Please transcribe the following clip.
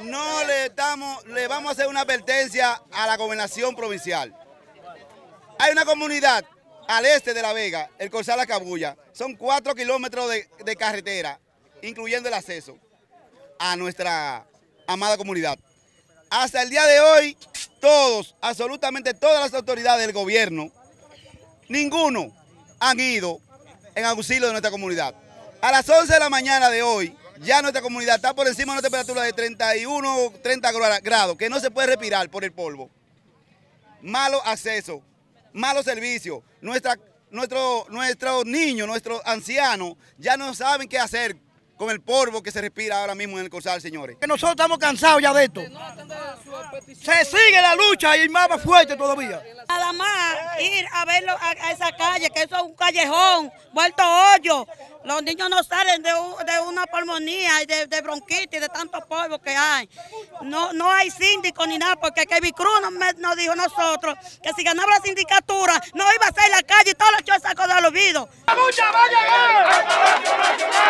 le vamos a hacer una advertencia a la gobernación provincial. Hay una comunidad al este de La Vega, el Corozal La Cabulla, son 4 kilómetros de carretera, incluyendo el acceso a nuestra amada comunidad. Hasta el día de hoy, absolutamente todas las autoridades del gobierno, ninguno han ido en auxilio de nuestra comunidad. A las 11 de la mañana de hoy, ya nuestra comunidad está por encima de una temperatura de 31 o 30 grados, que no se puede respirar por el polvo. Malo acceso, malos servicios. Nuestros niños, nuestros ancianos, ya no saben qué hacer con el polvo que se respira ahora mismo en el Corozal, señores. Que nosotros estamos cansados ya de esto. Se sigue la lucha y más fuerte todavía. Nada más ir a verlo a esa calle, que eso es un callejón, vuelto hoyo. Los niños no salen de una pulmonía y de bronquitis, de tanto polvo que hay. No hay síndico ni nada, porque Kevin Cruz nos dijo nosotros que si ganaba la sindicatura no iba a ser la calle y todos los chozos sacó del olvido. ¡La lucha va a llegar!